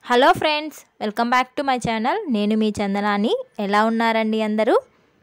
Hello friends, welcome back to my channel. నేను మీ చందనాని. ఎలా ఉన్నారండి అందరూ?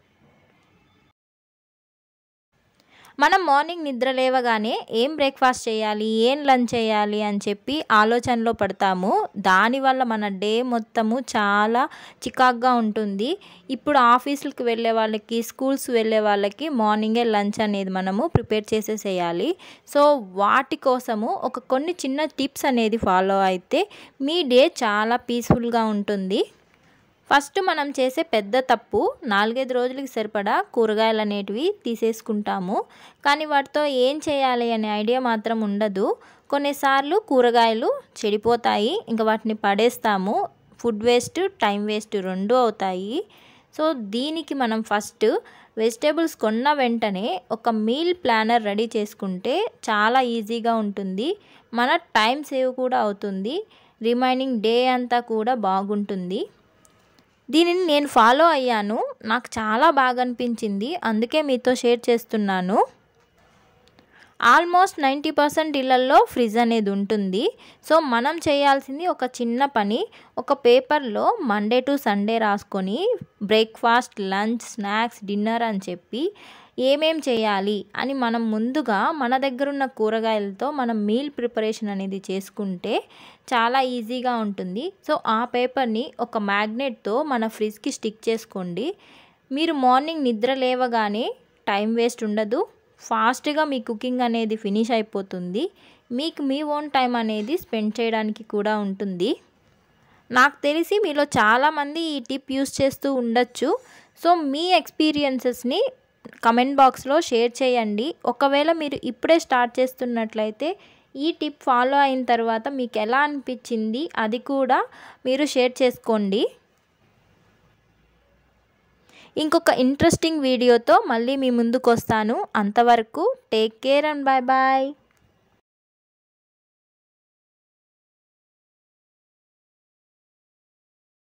మనం మార్నింగ్ నిద్ర లేవగానే ఏం బ్రేక్ఫాస్ట్ చేయాలి, ఏం లంచ్ చేయాలి అని చెప్పి ఆలోచనలో పడతాము. దానివల్ల మన డే మొత్తము చాలా చికాగ్గా ఉంటుంది. ఇప్పుడు ఆఫీసులకు వెళ్ళే వాళ్ళకి, స్కూల్స్ వెళ్ళే వాళ్ళకి మార్నింగే లంచ్ అనేది మనము ప్రిపేర్ చేసేసేయాలి. సో వాటి కోసము కొన్ని చిన్న టిప్స్ అనేది ఫాలో అయితే మీ డే చాలా పీస్ఫుల్గా ఉంటుంది. ఫస్ట్ మనం చేసే పెద్ద తప్పు 4-5 రోజులకి సరిపడా కూరగాయలు అనేటివి తీసేసుకుంటాము. కానీ వాటితో ఏం చేయాలి అనే ఐడియా మాత్రం ఉండదు. కొన్నిసార్లు కూరగాయలు చెడిపోతాయి, ఇంకా వాటిని పడేస్తాము. ఫుడ్ వేస్ట్, టైం వేస్ట్ రెండు అవుతాయి. సో దీనికి మనం ఫస్ట్ వెజిటేబుల్స్ కొన్న వెంటనే ఒక మీల్ ప్లానర్ రెడీ చేసుకుంటే చాలా ఈజీగా ఉంటుంది. మన టైం సేవ్ కూడా అవుతుంది. రిమైనింగ్ డే అంతా కూడా బాగుంటుంది. దీనిని నేను ఫాలో అయ్యాను. నాకు చాలా బాగా అనిపించింది, అందుకే మీతో షేర్ చేస్తున్నాను. ఆల్మోస్ట్ 90% ఇళ్లల్లో ఫ్రిడ్జ్ అనేది ఉంటుంది. సో మనం చేయాల్సింది ఒక చిన్న పని. ఒక పేపర్లో మండే టు సండే రాసుకొని బ్రేక్ఫాస్ట్, లంచ్, స్నాక్స్, డిన్నర్ అని చెప్పి ఏమేం చేయాలి అని మనం ముందుగా మన దగ్గర ఉన్న కూరగాయలతో మనం మీల్ ప్రిపరేషన్ అనేది చేసుకుంటే చాలా ఈజీగా ఉంటుంది. సో ఆ పేపర్ని ఒక మ్యాగ్నెట్తో మన ఫ్రిడ్జ్కి స్టిక్ చేసుకోండి. మీరు మార్నింగ్ నిద్ర లేవగానే టైం వేస్ట్ ఉండదు. ఫాస్ట్గా మీ కుకింగ్ అనేది ఫినిష్ అయిపోతుంది. మీకు మీ ఓన్ టైం అనేది స్పెండ్ చేయడానికి కూడా ఉంటుంది. నాకు తెలిసి మీలో చాలామంది ఈ టిప్ యూస్ చేస్తూ ఉండొచ్చు. సో మీ ఎక్స్పీరియన్సెస్ని కమెంట్ బాక్స్లో షేర్ చేయండి. ఒకవేళ మీరు ఇప్పుడే స్టార్ట్ చేస్తున్నట్లయితే ఈ టిప్ ఫాలో అయిన తర్వాత మీకు ఎలా అనిపించింది అది కూడా మీరు షేర్ చేసుకోండి. ఇంకొక ఇంట్రెస్టింగ్ వీడియోతో మళ్ళీ మీ ముందుకు వస్తాను. అంతవరకు take care and bye bye.